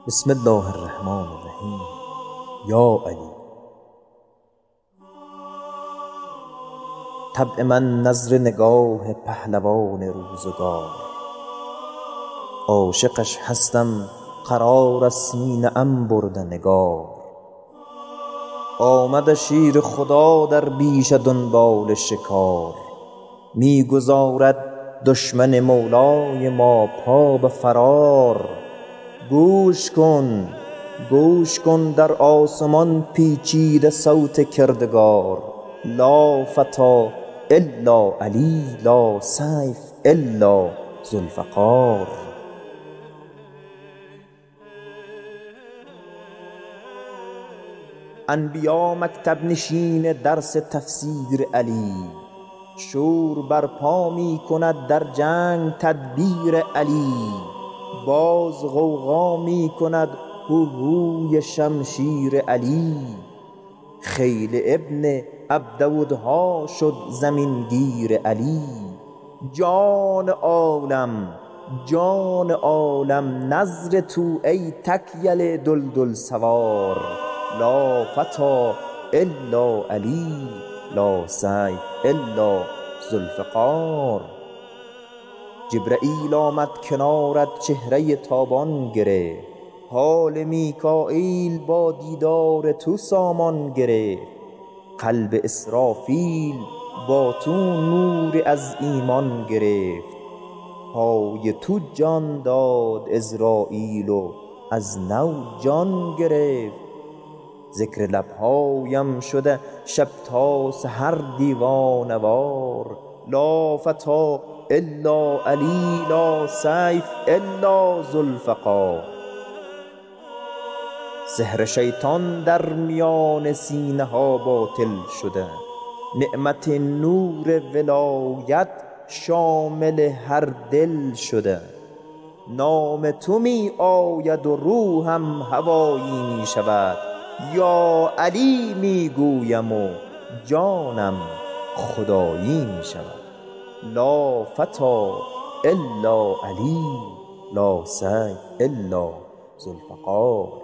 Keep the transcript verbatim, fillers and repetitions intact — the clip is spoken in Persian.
بسم الله الرحمن الرحیم. یا علی. طبع من نظر نگاه پهلوان روزگار، عاشقش هستم قرار از سینه ام برده نگار. آمد شیر خدا در بیش دنبال شکار، می گذارد دشمن مولای ما پا به فرار. گوش کن گوش کن در آسمان پیچیده صوت کردگار. لا فتی الا علی، لا سیف الا ذوالفقار. انبیا مکتب نشین درس تفسیر علی، شور برپا می کند در جنگ تدبیر علی. باز غوغا می کند هوهوی شمشیر علی. خیل ابن عبدودها شد زمین گیر علی. جان عالم جان عالم نذر تو ای تکیل دلدل سوار. لا فتی الا علی، لا سیف الا ذوالفقار. جبرئیل آمد کنارت چهره تابان گرفت، حال میکائیل با دیدار تو سامان گرفت. قلب اسرافیل با تو نور از ایمان گرفت، پای تو جان داد عزراییل و از نو جان گرفت. ذکر لبهایم شده شب تا سحر دیوانه وار. لا فتی الا علی، لا سیف الا ذوالفقار. سحر شیطان در میان سینه ها باطل شده، نعمت نور ولایت شامل هر دل شده. نام تو می آید و روحم هوایی می شود، یا علی می گویم و جانم خدایی می شود. لا فتی الا علی، لا سیف الا ذوالفقار.